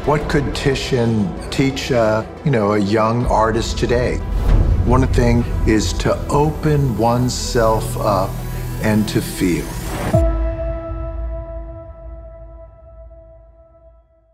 What could Titian teach, a young artist today? One thing is to open oneself up and to feel.